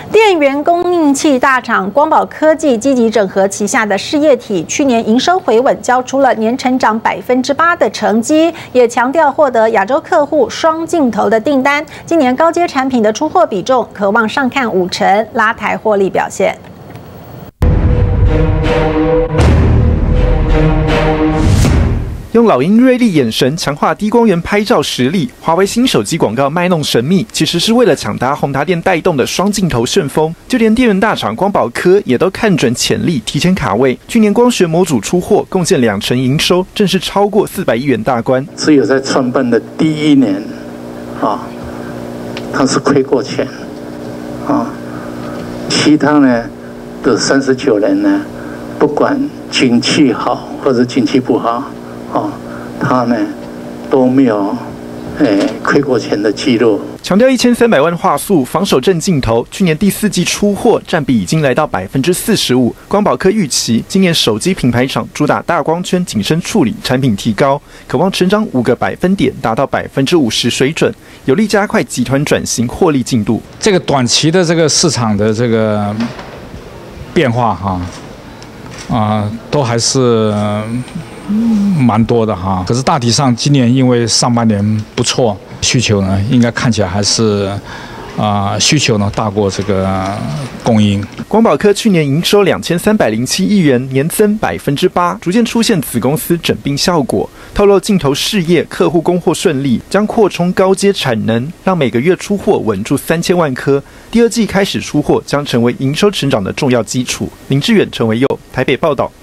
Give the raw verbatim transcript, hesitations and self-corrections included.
电源供应器大厂光宝科技积极整合旗下的事业体，去年营收回稳，交出了年成长百分之八的成绩，也强调获得亚洲客户双镜头的订单。今年高阶产品的出货比重可望上看五成，拉抬获利表现。 用老鹰锐利眼神强化低光源拍照实力，华为新手机广告卖弄神秘，其实是为了抢搭宏达电带动的双镜头旋风。就连电源大厂光宝科也都看准潜力，提前卡位。去年光学模组出货贡献两成营收，正是超过四百亿元大关。 只有在创办的第一年，啊，它是亏过钱，啊，其他呢的三十九年呢，不管景气好或者景气不好。 哦，他呢都没有诶亏过钱的记录。 强调一千三百万画素防守正镜头，去年第四季出货占比已经来到百分之四十五。光宝科预期今年手机品牌厂主打大光圈景深处理产品提高，可望成长五个百分点，达到百分之五十水准，有力加快集团转型获利进度。 这个短期的这个市场的这个变化哈，啊、呃，都还是。 蛮多的哈，可是大体上今年因为上半年不错，需求呢应该看起来还是啊、呃、需求呢大过这个供应。 光宝科去年营收两千三百零七亿元，年增百分之八，逐渐出现子公司整并效果。透露镜头事业客户供货顺利，将扩充高阶产能，让每个月出货稳住三千万颗。第二季开始出货，将成为营收成长的重要基础。林志远、陈维佑，台北报道。